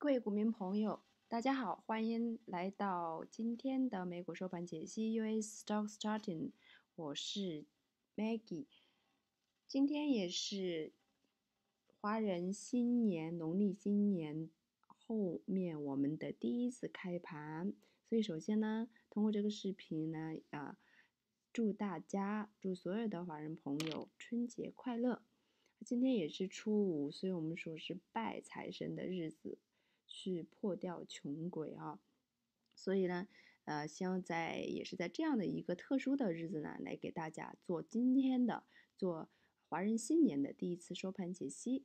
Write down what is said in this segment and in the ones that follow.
各位股民朋友，大家好，欢迎来到今天的美股收盘解析 US Stocks Charting，我是 Maggie。今天也是华人新年农历新年后面我们的第一次开盘，所以首先呢，通过这个视频呢，祝所有的华人朋友春节快乐。今天也是初五，所以我们说是拜财神的日子，去破掉穷鬼啊。所以呢，希望也是在这样的一个特殊的日子呢，来给大家做华人新年的第一次收盘解析。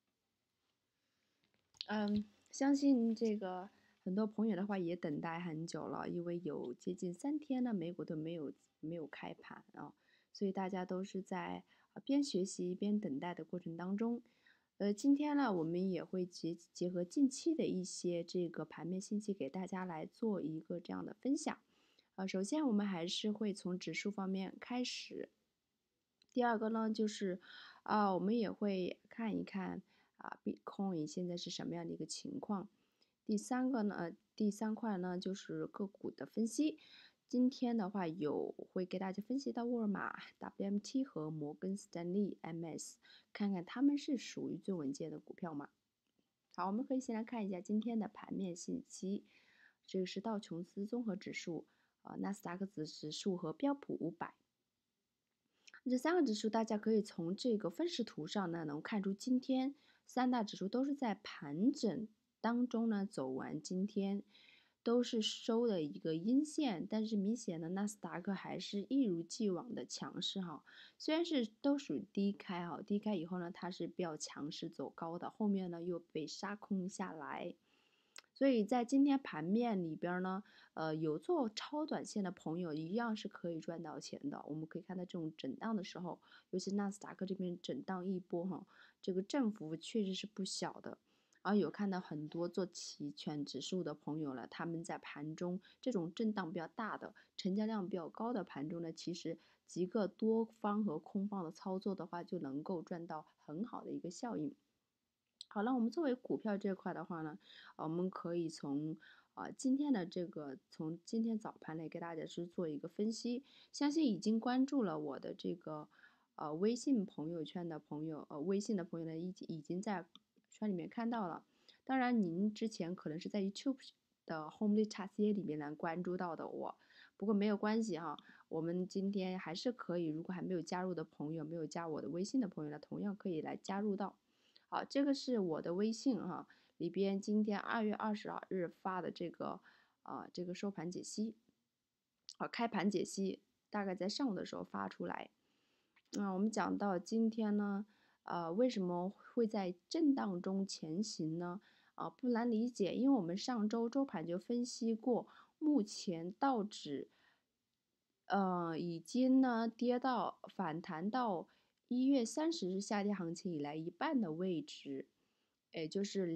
相信这个很多朋友的话也等待很久了，因为有接近3天呢，美股都没有开盘啊，所以大家都是在边学习边等待的过程当中。今天呢，我们也会结合近期的一些这个盘面信息，给大家来做一个这样的分享。首先我们还是会从指数方面开始。第二个呢，就是我们也会看一看Bitcoin 现在是什么样的一个情况。第三块呢，就是个股的分析。今天的话会给大家分析到沃尔玛、WMT 和摩根斯坦利 MS， 看看他们是属于最稳健的股票吗？好，我们可以先来看一下今天的盘面信息。这个是道琼斯综合指数、纳斯达克指数和标普500。这3个指数，大家可以从这个分时图上呢，能看出今天3大指数都是在盘整当中呢走完，今天都是收的一个阴线，但是明显的纳斯达克还是一如既往的强势哈，虽然是都属于低开哈，低开以后呢，它是比较强势走高的，后面呢又被杀空下来。所以在今天盘面里边呢，有做超短线的朋友一样是可以赚到钱的。我们可以看到这种震荡的时候，尤其纳斯达克这边震荡一波哈，这个振幅确实是不小的。然后有看到很多做期权指数的朋友了，他们在盘中这种震荡比较大的、成交量比较高的盘中呢，其实几个多方和空方的操作的话，就能够赚到很好的一个效应。好了，我们作为股票这块的话呢，我们可以从今天早盘来给大家是做一个分析。相信已经关注了我的这个微信朋友圈的朋友，微信的朋友呢已经在圈里面看到了。当然，您之前可能是在 YouTube 的 Home Task 里面来关注到的我，不过没有关系哈，我们今天还是可以，如果还没有加入的朋友，没有加我的微信的朋友呢，同样可以来加入到。好，这个是我的微信哈，里边今天2月20日发的这个收盘解析，开盘解析，大概在上午的时候发出来。我们讲到今天呢，为什么会在震荡中前行呢？不难理解，因为我们上周周盘就分析过，目前道指已经呢反弹到1月30日下跌行情以来一半的位置，也就是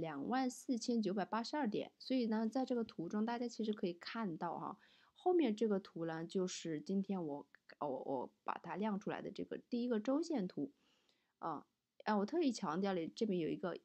24,982点。所以呢，在这个图中，大家其实可以看到哈，后面这个图呢，就是今天我把它亮出来的这个第一个周线图。我特意强调了，这边有一个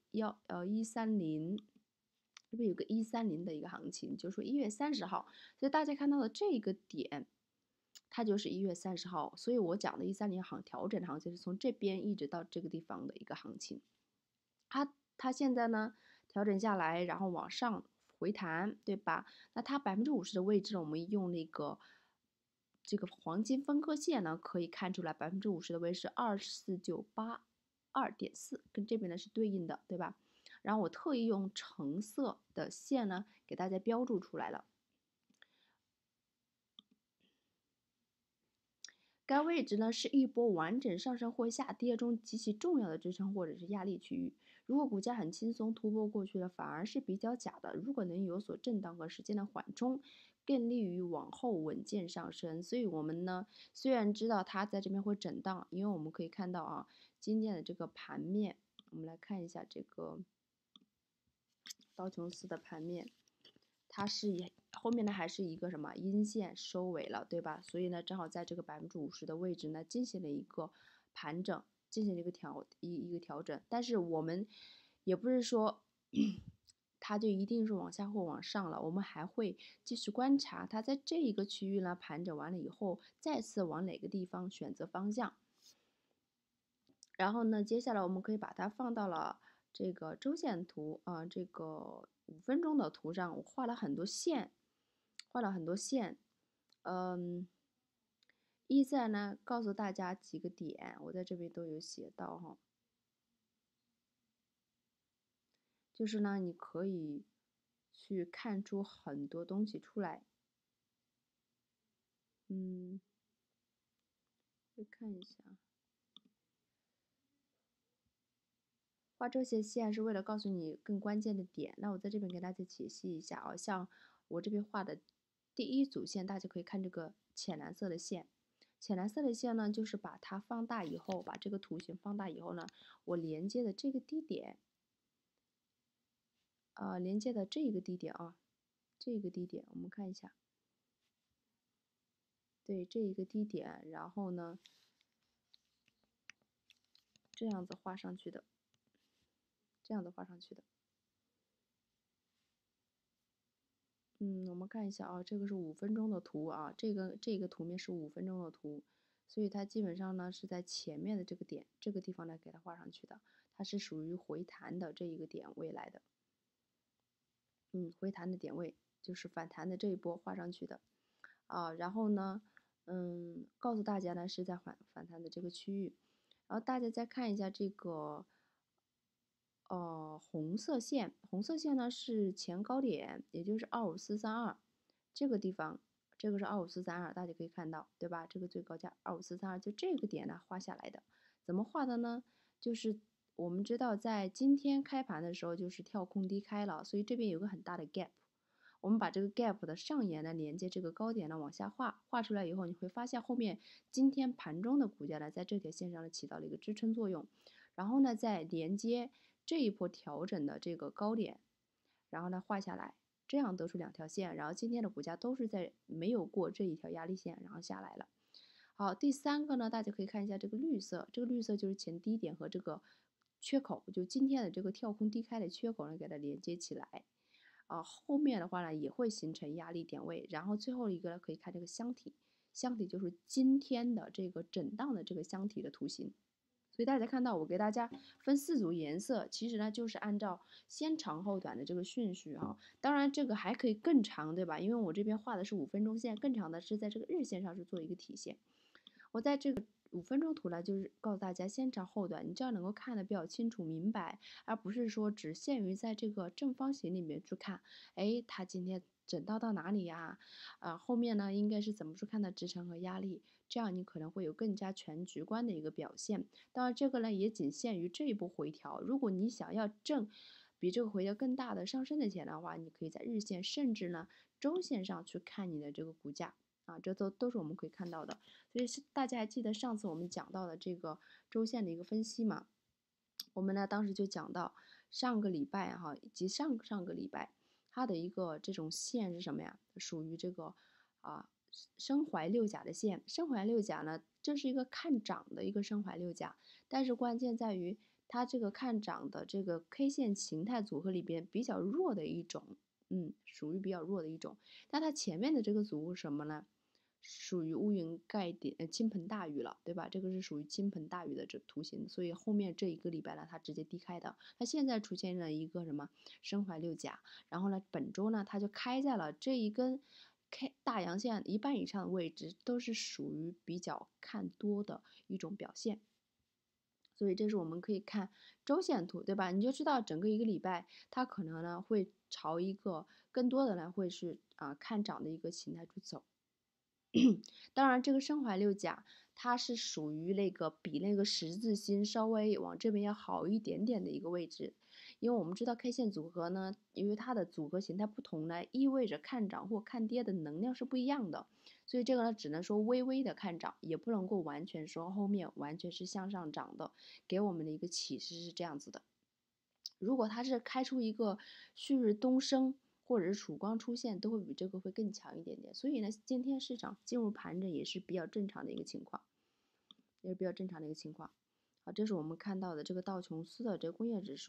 130，这边有个130的一个行情，就是说1月30号，所以大家看到的这个点。它就是1月30号，所以我讲的130调整行情是从这边一直到这个地方的一个行情。它现在呢调整下来，然后往上回弹，对吧？那它50%的位置，我们用这个黄金分割线呢，可以看出来50%的位置是24982.4，跟这边呢是对应的，对吧？然后我特意用橙色的线呢给大家标注出来了。该位置呢是一波完整上升或下跌中极其重要的支撑或者是压力区域。如果股价很轻松突破过去了，反而是比较假的。如果能有所震荡和时间的缓冲，更利于往后稳健上升。所以我们呢虽然知道它在这边会震荡，因为我们可以看到啊，今天的这个盘面，我们来看一下这个道琼斯的盘面。它是后面呢还是一个什么阴线收尾了，对吧？所以呢，正好在这个50%的位置呢进行了一个盘整，进行了一个调整。但是我们也不是说它就一定是往下或往上了。我们还会继续观察它在这一个区域呢盘整完了以后，再次往哪个地方选择方向。然后呢，接下来我们可以把它放到了这个周线图啊，这个5分钟的图上，我画了很多线，意在呢告诉大家几个点，我在这边都有写到哈，就是呢你可以去看出很多东西出来，再看一下。画这些线是为了告诉你更关键的点，那我在这边给大家解析一下啊，像我这边画的第一组线，大家可以看这个浅蓝色的线，浅蓝色的线呢，就是把它放大以后，把这个图形放大以后呢，我连接的这个低点，连接的这一个低点啊，这个低点我们看一下，对，这一个低点，然后呢，这样子画上去的。这样子画上去的。我们看一下啊，这个是5分钟的图啊，这个图面是5分钟的图，所以它基本上呢是在前面的这个点，这个地方呢给它画上去的，它是属于回弹的这一个点位来的。回弹的点位就是反弹的这一波画上去的啊，然后呢，告诉大家呢是在反弹的这个区域，然后大家再看一下这个。红色线呢是前高点，也就是25432这个地方，这个是25432，大家可以看到，对吧？这个最高价25432，就这个点呢画下来的。怎么画的呢？就是我们知道在今天开盘的时候就是跳空低开了，所以这边有个很大的 gap。我们把这个 gap 的上沿呢连接这个高点呢往下画，画出来以后，你会发现后面今天盘中的股价呢在这条线上呢起到了一个支撑作用，然后呢再连接这一波调整的这个高点，然后呢画下来，这样得出2条线，然后今天的股价都是在没有过这一条压力线，然后下来了。好，第3个呢，大家可以看一下这个绿色，这个绿色就是前低点和这个缺口，就今天的这个跳空低开的缺口呢，给它连接起来。后面的话呢也会形成压力点位，然后最后一个呢可以看这个箱体，箱体就是今天的这个震荡的这个箱体的图形。所以大家看到我给大家分4组颜色，其实呢就是按照先长后短的这个顺序哈。当然这个还可以更长，对吧？因为我这边画的是5分钟线，更长的是在这个日线上是做一个体现。我在这个5分钟图呢，就是告诉大家先长后短，你这样能够看得比较清楚明白，而不是说只限于在这个正方形里面去看。哎，它今天整到哪里呀？后面呢应该是怎么去看的支撑和压力？这样你可能会有更加全局观的一个表现。当然，这个呢也仅限于这一波回调。如果你想要比这个回调更大的上升的钱的话，你可以在日线甚至呢周线上去看你的这个股价。这都是我们可以看到的，所以大家还记得上次我们讲到的这个周线的一个分析吗？我们呢当时就讲到上个礼拜以及上个礼拜它的一个这种线是什么呀？属于这个身怀六甲的线。身怀六甲呢，这是一个看涨的一个身怀六甲，但是关键在于它这个看涨的这个 K 线形态组合里边比较弱的一种，属于比较弱的一种。那它前面的这个组合什么呢？属于乌云盖顶，倾盆大雨了，对吧？这个是属于倾盆大雨的这图形，所以后面这一个礼拜呢，它直接低开的。它现在出现了一个什么身怀六甲，然后呢，本周呢，它就开在了这一根大阳线1半以上的位置，都是属于比较看多的一种表现。所以这是我们可以看周线图，对吧？你就知道整个一个礼拜，它可能呢会朝一个更多的呢会是看涨的一个形态去走。当然，这个身怀六甲，它是属于那个比那个十字星稍微往这边要好一点点的一个位置，因为我们知道 K 线组合呢，因为它的组合形态不同呢，意味着看涨或看跌的能量是不一样的，所以这个呢，只能说微微的看涨，也不能够完全说后面完全是向上涨的，给我们的一个启示是这样子的。如果它是开出一个旭日东升，或者是曙光出现，都会比这个会更强一点点。所以呢，今天市场进入盘整也是比较正常的一个情况，好，这是我们看到的这个道琼斯的这个工业指数。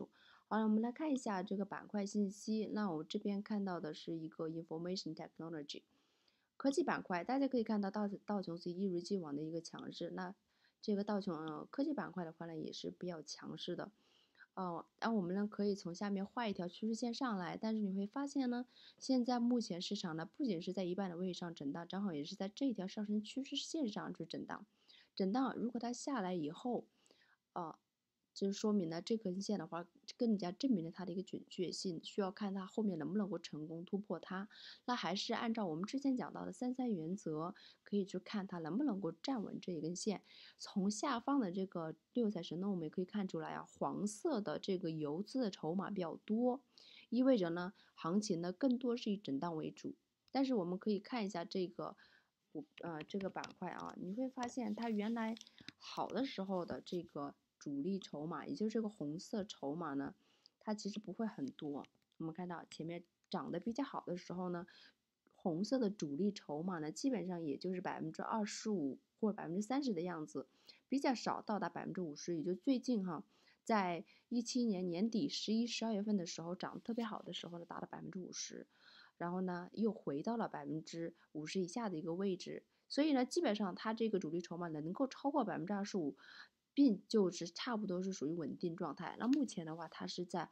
好了，我们来看一下这个板块信息。那我这边看到的是一个 Information Technology 科技板块，大家可以看到道琼斯一如既往的一个强势。那这个科技板块的话呢，也是比较强势的。然后我们呢可以从下面画一条趋势线上来，但是你会发现呢，现在目前市场呢不仅是在一半的位置上震荡，正好也是在这条上升趋势线上去震荡。震荡如果它下来以后，就是说明呢，这根线的话更加证明了它的一个准确性，需要看它后面能不能够成功突破它。那还是按照我们之前讲到的33原则，可以去看它能不能够站稳这一根线。从下方的这个六彩绳呢，我们也可以看出来啊，黄色的这个游资的筹码比较多，意味着呢，行情呢更多是以震荡为主。但是我们可以看一下这个板块啊，你会发现它原来好的时候的这个主力筹码，也就是这个红色筹码呢，它其实不会很多。我们看到前面涨得比较好的时候呢，红色的主力筹码呢，基本上也就是25%或者30%的样子，比较少到达50%。也就最近哈，在17年年底11、12月份的时候涨得特别好的时候呢，达到50%。然后呢，又回到了50%以下的一个位置，所以呢，基本上它这个主力筹码呢能够超过25%，并就是差不多是属于稳定状态。那目前的话，它是在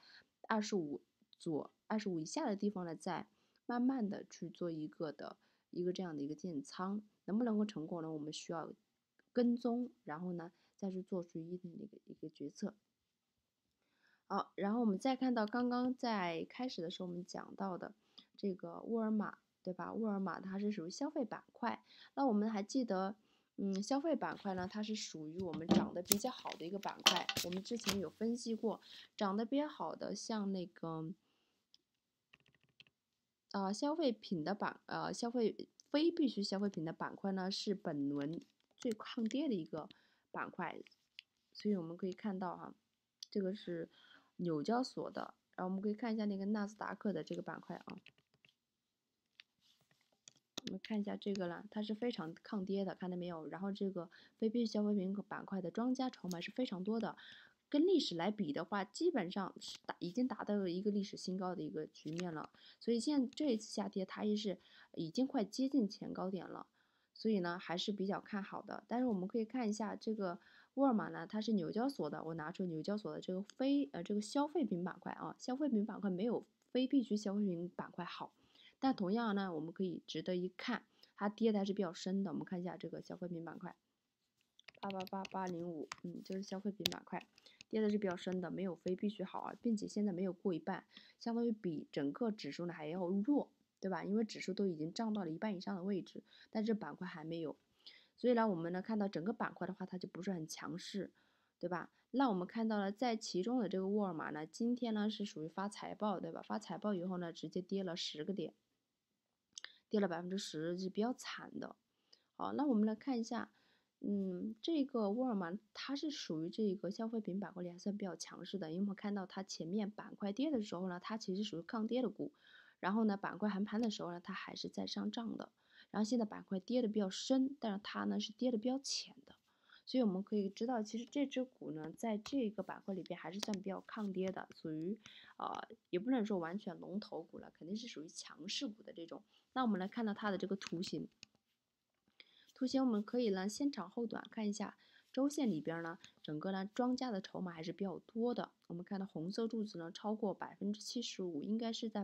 25以下的地方呢，在慢慢的去做一个这样的一个建仓，能不能够成功呢？我们需要跟踪，然后呢再去做出一定的一个决策。好，然后我们再看到刚刚在开始的时候我们讲到的这个沃尔玛，对吧？沃尔玛它是属于消费板块，那我们还记得，消费板块呢，它是属于我们涨得比较好的一个板块。我们之前有分析过，涨得比较好的像那个，消费品的非必需消费品的板块呢，是本轮最抗跌的一个板块，所以我们可以看到哈，这个是纽交所的，然后我们可以看一下那个纳斯达克的这个板块啊，我们看一下这个呢，它是非常抗跌的，看到没有？然后这个非必需消费品板块的庄家筹码是非常多的，跟历史来比的话，基本上是已经达到了一个历史新高的一个局面了。所以现在这一次下跌，它也是已经快接近前高点了，所以呢还是比较看好的。但是我们可以看一下这个沃尔玛呢，它是纽交所的，我拿出纽交所的这个这个消费品板块啊，消费品板块没有非必需消费品板块好。但同样呢，我们可以值得一看，它跌的还是比较深的。我们看一下这个消费品板块，888805，就是消费品板块跌的是比较深的，没有非必须好啊，并且现在没有过一半，相当于比整个指数呢还要弱，对吧？因为指数都已经涨到了一半以上的位置，但这板块还没有，所以呢，我们呢看到整个板块的话，它就不是很强势，对吧？那我们看到了，在其中的这个沃尔玛呢，今天呢是属于发财报，对吧？发财报以后呢，直接跌了10个点。跌了10%，是比较惨的。好，那我们来看一下，这个沃尔玛它是属于这个消费品板块里还算比较强势的，因为我们看到它前面板块跌的时候呢，它其实属于抗跌的股，然后呢板块横盘的时候呢，它还是在上涨的，然后现在板块跌的比较深，但是它呢是跌的比较浅的。所以我们可以知道，其实这只股呢，在这个板块里边还是算比较抗跌的，属于也不能说完全龙头股了，肯定是属于强势股的这种。那我们来看到它的这个图形，我们可以呢先长后短看一下，周线里边呢，整个呢庄家的筹码还是比较多的。我们看到红色柱子呢超过75%，应该是在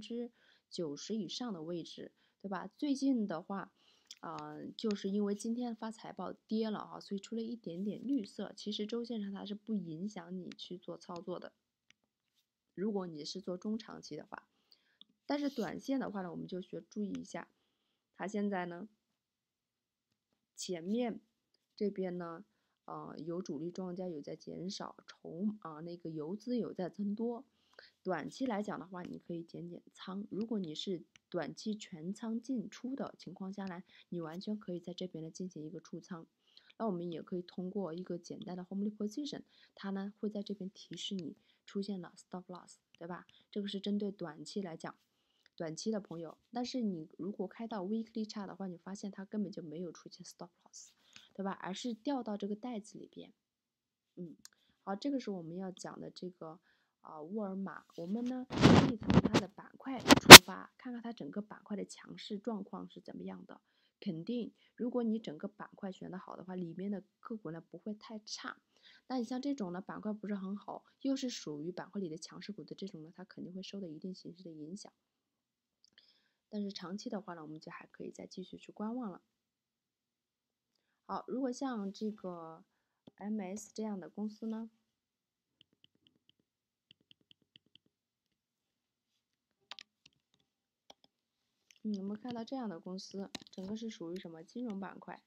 90%以上的位置，对吧？最近的话，就是因为今天发财报跌了哈，所以出了一点点绿色。其实周线上它是不影响你去做操作的，如果你是做中长期的话。但是短线的话呢，我们就需要注意一下，它现在呢，前面这边呢，有主力庄家有在减少，那个游资有在增多。短期来讲的话，你可以减仓。如果你是短期全仓进出的情况下呢，你完全可以在这边呢进行一个出仓。那我们也可以通过一个简单的 Home Position， 它呢会在这边提示你出现了 Stop Loss， 对吧？这个是针对短期来讲。短期的朋友，但是你如果开到 weekly chart 的话，你发现它根本就没有出现 stop loss， 对吧？而是掉到这个袋子里边。好，这个是我们要讲的这个沃尔玛，我们呢可以从它的板块出发，看看它整个板块的强势状况是怎么样的。肯定，如果你整个板块选得好的话，里面的个股呢不会太差。那你像这种呢板块不是很好，又是属于板块里的强势股的这种呢，它肯定会受到一定形式的影响。但是长期的话呢，我们就还可以再继续去观望了。好，如果像这个 MS 这样的公司呢，我们看到这样的公司，整个是属于什么金融板块？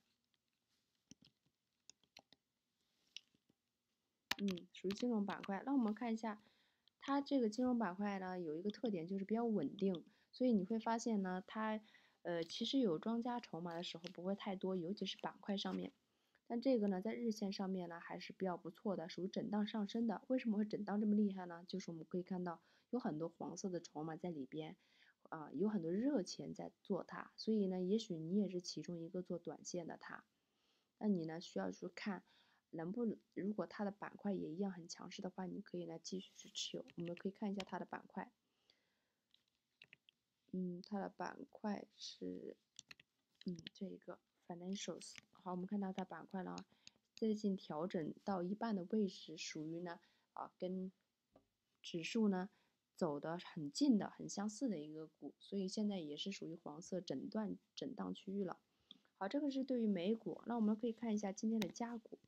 属于金融板块。那我们看一下，它这个金融板块呢，有一个特点就是比较稳定，所以你会发现呢，它其实有庄家筹码的时候不会太多，尤其是板块上面。但这个呢，在日线上面呢还是比较不错的，属于震荡上升的。为什么会震荡这么厉害呢？就是我们可以看到有很多黄色的筹码在里边，有很多热钱在做它，所以呢，也许你也是其中一个做短线的它。那你呢需要去看如果它的板块也一样很强势的话，你可以来继续去持有。我们可以看一下它的板块，它的板块是这一个 financials。好，我们看到它板块呢，最近调整到一半的位置，属于呢跟指数呢走得很近的、很相似的一个股，所以现在也是属于黄色震荡区域了。好，这个是对于美股。那我们可以看一下今天的加股，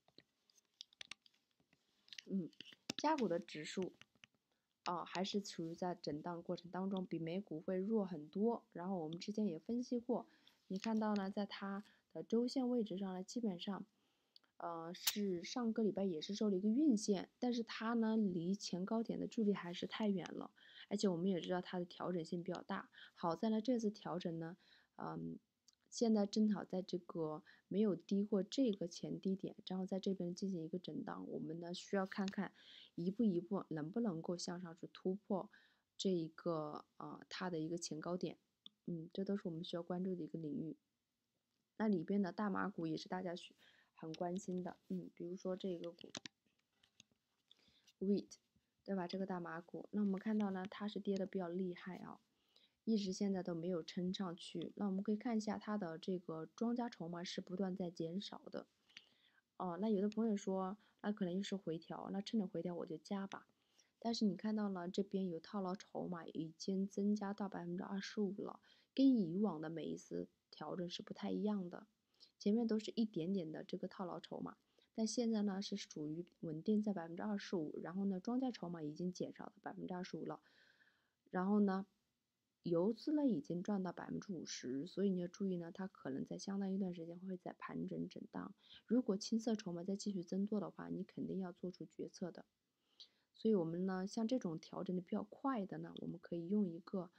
加股的指数还是处于在震荡过程当中，比美股会弱很多。然后我们之前也分析过，你看到呢，在它的周线位置上呢，基本上，是上个礼拜也是收了一个运线，但是它呢离前高点的距离还是太远了，而且我们也知道它的调整性比较大。好在呢这次调整呢，现在正好在这个没有低过这个前低点，然后在这边进行一个震荡，我们呢需要看看一步一步能不能够向上去突破这一个它的一个前高点，这都是我们需要关注的一个领域。那里边的大码股也是大家很关心的，比如说这个股 wheat， 对吧？这个大码股，那我们看到呢，它是跌的比较厉害啊。一直现在都没有撑上去，那我们可以看一下它的这个庄家筹码是不断在减少的。那有的朋友说，那可能又是回调，那趁着回调我就加吧。但是你看到了这边有套牢筹码已经增加到25%了，跟以往的每一次调整是不太一样的。前面都是一点点的这个套牢筹码，但现在呢是属于稳定在25%，然后呢庄家筹码已经减少到25%了，然后呢游资呢已经赚到50%，所以你要注意呢，它可能在相当一段时间会在盘整震荡。如果青色筹码再继续增多的话，你肯定要做出决策的。所以我们呢，像这种调整的比较快的呢，我们可以用一个，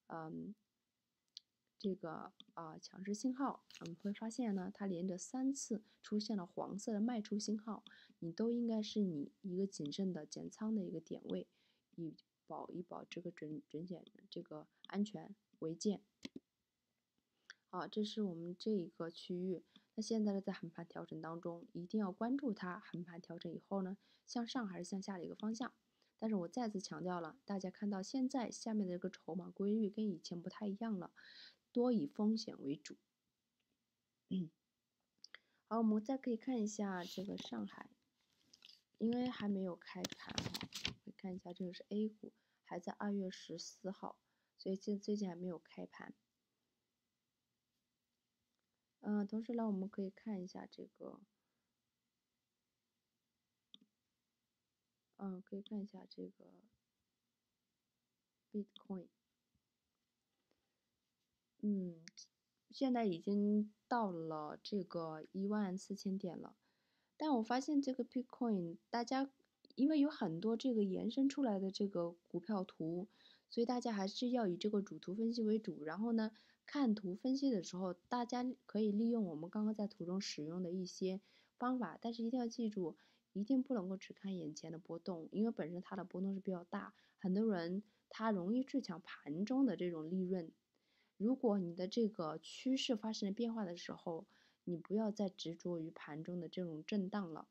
这个强势信号，我们会发现呢，它连着3次出现了黄色的卖出信号，你都应该是你一个谨慎的减仓的一个点位，以保这个准险这个安全为建。好，这是我们这一个区域。那现在呢，在横盘调整当中，一定要关注它横盘调整以后呢，向上还是向下的一个方向。但是我再次强调了，大家看到现在下面的这个筹码规律跟以前不太一样了，多以风险为主。好，我们再可以看一下这个上海，因为还没有开盘看一下这个是 A 股，还在2月14号，所以最近还没有开盘。同时呢，我们可以看一下这个，可以看一下这个 Bitcoin，现在已经到了这个14000点了，但我发现这个 Bitcoin 大家因为有很多这个延伸出来的这个股票图，所以大家还是要以这个主图分析为主。然后呢，看图分析的时候，大家可以利用我们刚刚在图中使用的一些方法，但是一定要记住，一定不能够只看眼前的波动，因为本身它的波动是比较大，很多人他容易去抢盘中的这种利润。如果你的这个趋势发生了变化的时候，你不要再执着于盘中的这种震荡了。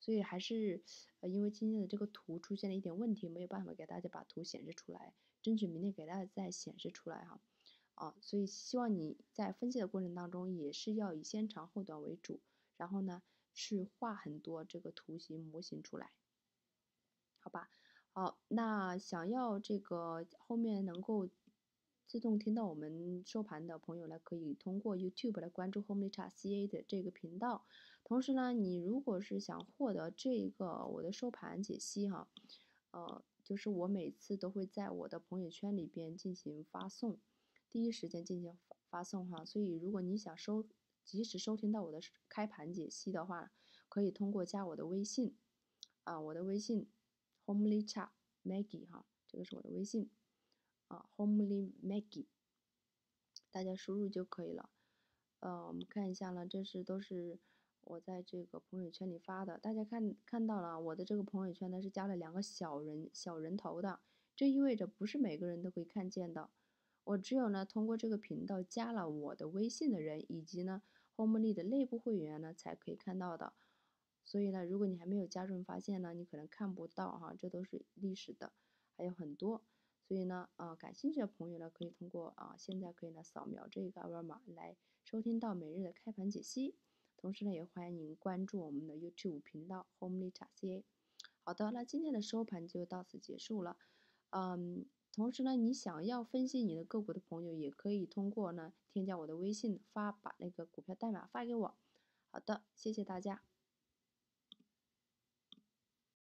所以还是因为今天的这个图出现了一点问题，没有办法给大家把图显示出来，争取明天给大家再显示出来哈。所以希望你在分析的过程当中也是要以先长后短为主，然后呢去画很多这个图形模型出来，好吧？好，那想要这个后面能够自动听到我们收盘的朋友呢，可以通过 YouTube 来关注 HomeLiCha CA 的这个频道。同时呢，你如果是想获得这个我的收盘解析哈，就是我每次都会在我的朋友圈里边进行发送，第一时间进行发送哈。所以如果你想及时收听到我的开盘解析的话，可以通过加我的微信我的微信 HomeLiCha Maggie 哈，这个是我的微信Homely Maggie，大家输入就可以了。我们看一下呢，都是我在这个朋友圈里发的，大家看到了，我的这个朋友圈呢是加了2个小人头的，这意味着不是每个人都可以看见的。我只有呢通过这个频道加了我的微信的人，以及呢 Homely 的内部会员呢才可以看到的。所以呢，如果你还没有加入发现呢，你可能看不到哈，这都是历史的，还有很多。所以呢，感兴趣的朋友呢，可以通过现在可以呢扫描这个二维码来收听到每日的开盘解析。同时呢，也欢迎您关注我们的 YouTube 频道 HomeLiCha CA。好的，那今天的收盘就到此结束了。同时呢，你想要分析你的个股的朋友，也可以通过呢添加我的微信把那个股票代码发给我。好的，谢谢大家。